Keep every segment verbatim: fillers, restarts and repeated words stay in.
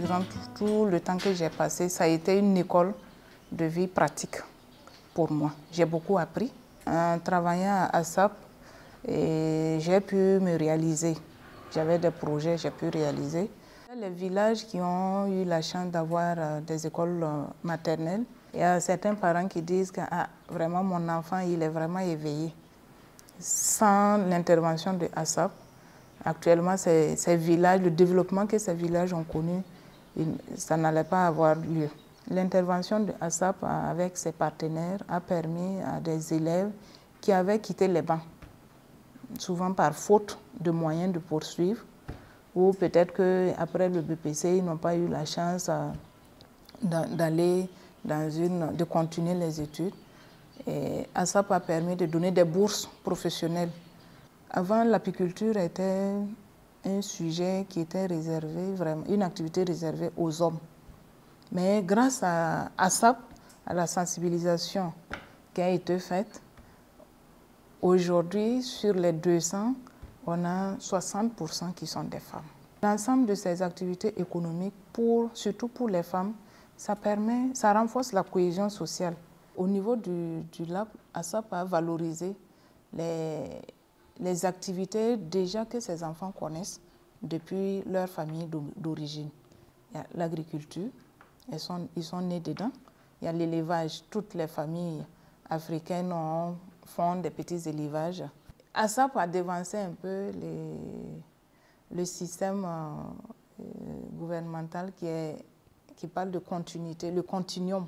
durant tout le temps que j'ai passé, ça a été une école de vie pratique pour moi. J'ai beaucoup appris. En travaillant à ASAP, j'ai pu me réaliser. J'avais des projets, j'ai pu réaliser. Les villages qui ont eu la chance d'avoir des écoles maternelles, il y a certains parents qui disent que ah, vraiment mon enfant il est vraiment éveillé. Sans l'intervention de ASAP, actuellement ces, ces villages, le développement que ces villages ont connu, ça n'allait pas avoir lieu. L'intervention de ASAP avec ses partenaires a permis à des élèves qui avaient quitté les bancs, souvent par faute de moyens de poursuivre, ou peut-être qu'après le B P C, ils n'ont pas eu la chance d'aller dans une, de continuer les études. Et ASAP a permis de donner des bourses professionnelles. Avant, l'apiculture était un sujet qui était réservé, vraiment, une activité réservée aux hommes. Mais grâce à ASAP, à la sensibilisation qui a été faite, aujourd'hui, sur les deux cents, on a soixante pour cent qui sont des femmes. L'ensemble de ces activités économiques, pour, surtout pour les femmes, ça permet, ça renforce la cohésion sociale. Au niveau du, du lab, ASAP a valorisé les, les activités déjà que ces enfants connaissent depuis leur famille d'origine. Il y a l'agriculture, ils sont, ils sont nés dedans. Il y a l'élevage, toutes les familles africaines ont, font des petits élevages. ASAP a dévancé un peu les, le système euh, gouvernemental qui, est, qui parle de continuité, le continuum.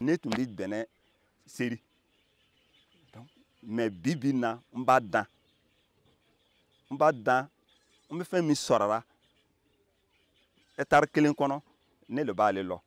Mais bibina mbada mbada on me fait mi sorara etar kelen kono ne le balé lo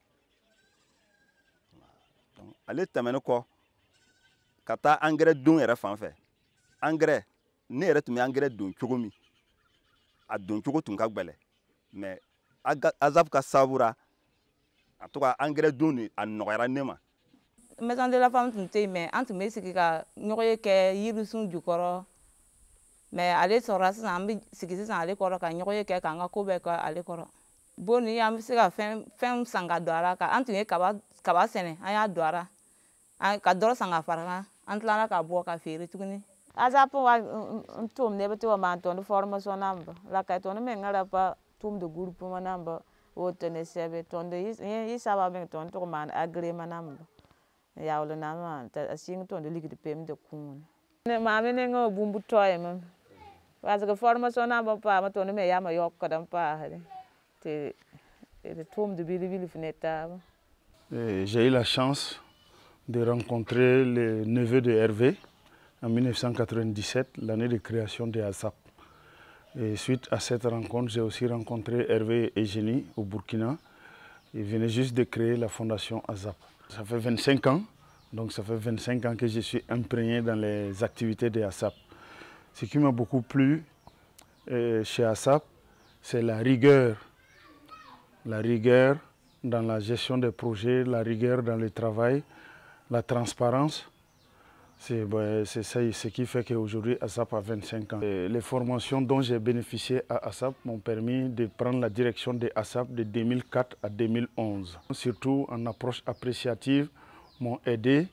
donc ale tamene ko kata engrais don era fan fait engrais ne era tumi engrais don chogomi a don chogo tun ka gbele mais azaf ka sabura en tout cas engrais don ni a nogara nema. Maison de la femme tunte mais entre mes siki ka nyoye ke yirusun jukoro mais ale sora sa ambi siki sa ale koro ka nyoye ke ka nga ko be ka ale koro boni am sika fem fem sanga doara ka entre ka ba ka ba sene aya doara ka doro sanga farana antla ka bo ka feri tukuni ASAP wa tum ne beto ma ton formation namba la ka ton me ngara pa tum de groupe manamba o tene sebe ton de yi saba me ton to man agré manamba ya wala na ma ta sing ton de liquide pem de kun ne ma me ne ngo bumbu toy ma parce que formation na ba pa ma ton me ya ma yok ko dam pa te te tom de bili bili feneta. J'ai eu la chance de rencontrer le neveu de Hervé en mille neuf cent quatre-vingt-dix-sept, l'année de création de ASAP. Et suite à cette rencontre, j'ai aussi rencontré Hervé et Eugénie au Burkina. Ils venaient juste de créer la fondation ASAP. Ça fait vingt-cinq ans, donc ça fait vingt-cinq ans que je suis imprégné dans les activités de ASAP. Ce qui m'a beaucoup plu euh, chez ASAP, c'est la rigueur. La rigueur dans la gestion des projets, la rigueur dans le travail, la transparence. C'est bah, ça ce qui fait qu'aujourd'hui ASAP a vingt-cinq ans. Et les formations dont j'ai bénéficié à ASAP m'ont permis de prendre la direction de ASAP de deux mille quatre à deux mille onze. Surtout en approche appréciative, m'ont aidé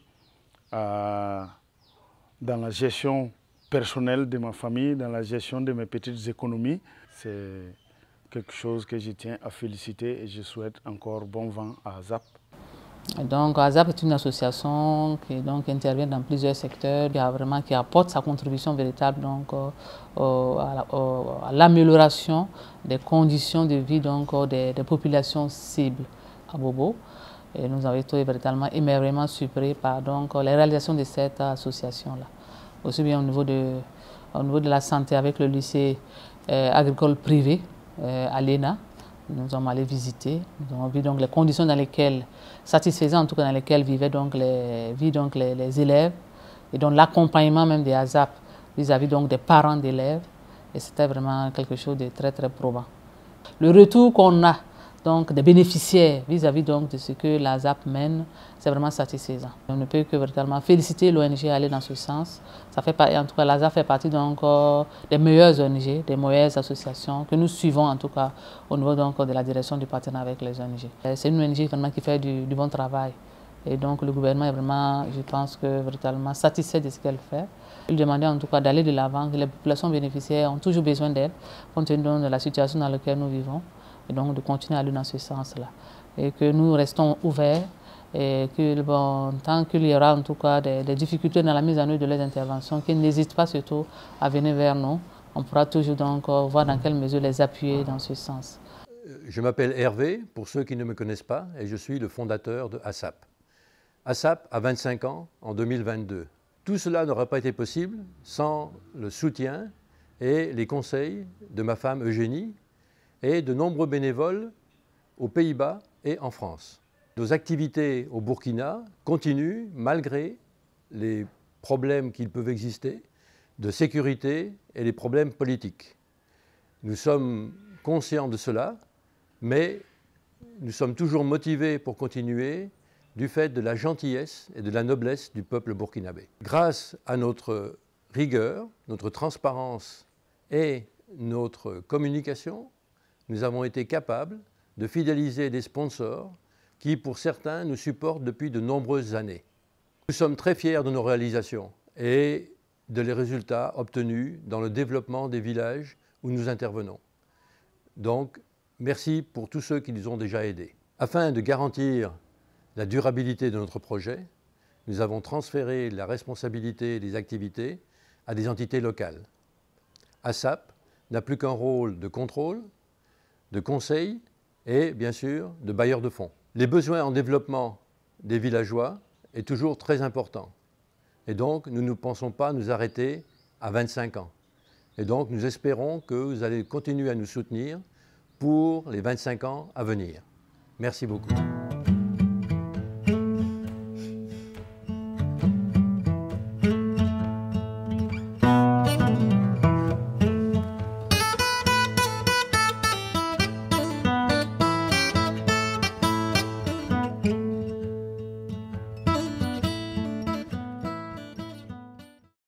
à, dans la gestion personnelle de ma famille, dans la gestion de mes petites économies. C'est quelque chose que je tiens à féliciter et je souhaite encore bon vent à ASAP. Donc ASAP est une association qui donc intervient dans plusieurs secteurs, qui, a vraiment, qui apporte sa contribution véritable donc, euh, à l'amélioration des conditions de vie donc, des, des populations cibles à Bobo. Et nous avons été véritablement émerveillement surpris par donc, les réalisations de cette association-là. Aussi bien au niveau, de, au niveau de la santé avec le lycée euh, agricole privé euh, à l'E N A. Nous sommes allés visiter, nous avons vu donc les conditions dans lesquelles, satisfaisantes en tout cas dans lesquelles vivaient donc les, vivent donc les, les élèves et donc l'accompagnement même des ASAP vis-à-vis donc des parents d'élèves et c'était vraiment quelque chose de très très probant. Le retour qu'on a donc, des bénéficiaires vis-à-vis donc de ce que la Z A P mène, c'est vraiment satisfaisant. On ne peut que véritablement féliciter l'O N G à aller dans ce sens. Ça fait pas, en tout cas, la Z A P fait partie donc, des meilleures O N G, des meilleures associations que nous suivons en tout cas au niveau donc, de la direction du partenariat avec les O N G. C'est une O N G vraiment qui fait du, du bon travail. Et donc le gouvernement est vraiment, je pense que véritablement satisfait de ce qu'elle fait. Il demandait en tout cas d'aller de l'avant, que les populations bénéficiaires ont toujours besoin d'elle, compte tenu de la situation dans laquelle nous vivons, et donc de continuer à aller dans ce sens-là. Et que nous restons ouverts, et que bon, tant qu'il y aura en tout cas des, des difficultés dans la mise en œuvre de leurs interventions, qu'ils n'hésitent pas surtout à venir vers nous. On pourra toujours donc voir dans quelle mesure les appuyer dans ce sens. Je m'appelle Hervé, pour ceux qui ne me connaissent pas, et je suis le fondateur de A S A P. A S A P a vingt-cinq ans en deux mille vingt-deux. Tout cela n'aurait pas été possible sans le soutien et les conseils de ma femme Eugénie et de nombreux bénévoles aux Pays-Bas et en France. Nos activités au Burkina continuent malgré les problèmes qui peuvent exister de sécurité et les problèmes politiques. Nous sommes conscients de cela, mais nous sommes toujours motivés pour continuer du fait de la gentillesse et de la noblesse du peuple burkinabé. Grâce à notre rigueur, notre transparence et notre communication, nous avons été capables de fidéliser des sponsors qui, pour certains, nous supportent depuis de nombreuses années. Nous sommes très fiers de nos réalisations et de les résultats obtenus dans le développement des villages où nous intervenons. Donc, merci pour tous ceux qui nous ont déjà aidés. Afin de garantir la durabilité de notre projet, nous avons transféré la responsabilité des activités à des entités locales. A S A P n'a plus qu'un rôle de contrôle, de conseil et bien sûr de bailleur de fonds. Les besoins en développement des villageois est toujours très important. Et donc nous ne pensons pas nous arrêter à vingt-cinq ans. Et donc nous espérons que vous allez continuer à nous soutenir pour les vingt-cinq ans à venir. Merci beaucoup.